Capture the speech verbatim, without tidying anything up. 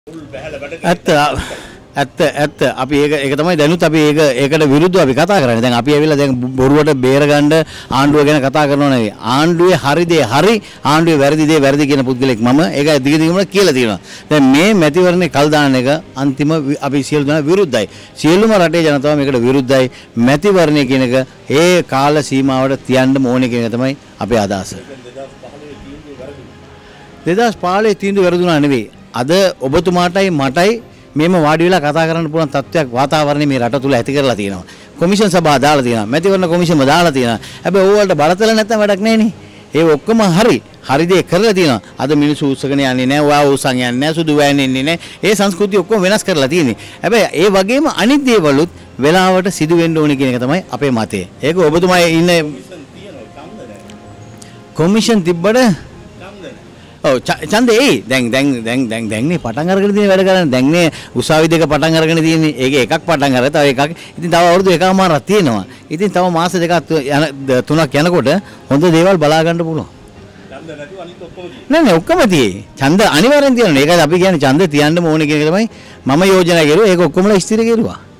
ඇත්ත ඇත්ත ඇත්ත අපි ඒක ඒක තමයි දැනුත් අපි ඒක ඒකට විරුද්ධව අපි කතා කරන්නේ. දැන් අපි ඇවිල්ලා දැන් බොරුවට බේරගන්න ආණ්ඩුව ගැන කතා කරනව නෙවෙයි. ආණ්ඩුවේ හරි දේ හරි ආණ්ඩුවේ වැරදි දේ වැරදි කියන පුද්ගලෙක් මම ඒක දිග දිගම කියලා තියෙනවා. දැන් මේ මැතිවරණේ කල් දාන එක අන්තිම අපි සියලු දෙනා විරුද්ධයි. සියලුම රටේ ජනතාව මේකට විරුද්ධයි. මැතිවරණේ කියන එක ඒ කාල සීමාවට තියන්න ඕනේ කියන එක තමයි අපේ අදහස. දෙදහස් පහළොව තීන්දුව වැරදුනා නෙවෙයි. අද ඔබතුමාටයි මටයි මේම වාඩි වෙලා කතා කරන්න පුළුවන් තත්ත්වයක් වාතාවරණය මේ රට තුල ඇති කරලා තියෙනවා. කොමිෂන් සභා දාලා තියෙනවා. මැතිවරණ කොමිෂන්ම දාලා තියෙනවා. හැබැයි ඕවලට බලතල නැත්නම් වැඩක් නැහැ නේ. ඒ ඔක්කොම හරි. හරි දේ කරලා තියෙනවා. අද මිනිස්සු උස්සගෙන යන්නේ නැහැ. ඔයා උස්සන් යන්නේ නැහැ. සුදු වෑන්නේ නැහැ. ඒ සංස්කෘතිය ඔක්කොම වෙනස් කරලා තියෙන්නේ. හැබැයි ඒ වගේම අනිත් දේවලුත් වෙලාවට සිදු වෙන්න ඕනේ කියන එක තමයි අපේ මතය. ඒක ඔබතුමා ඉන්න කොමිෂන් තිබ්බට ඔව් ඡන්දේ එයි දැන් දැන් දැන් දැන් දැන් නේ පටන් අරගෙන තියෙන වැඩ කරන්නේ දැන් නේ උසාවි දෙක පටන් අරගෙන තියෙන්නේ ඒක එකක් පටන් අරගෙන තව එකක් ඉතින් තව අවුරුදු එකමාරක් තියෙනවා ඉතින් තව මාස දෙකක් තුනක් යනකොට හොඳ දේවල් බලා ගන්න පුළුවන් ඡන්ද නැතුව අනිත් ඔක්කොම නෑ නෑ ඔක්කොම තියෙයි ඡන්ද අනිවාර්යෙන් තියෙනවා ඒකයි අපි කියන්නේ ඡන්ද තියන්න ඕනේ කියන එක තමයි මම යෝජනා කරුවා ඒක ඔක්කොමලා ස්ථිර කරුවා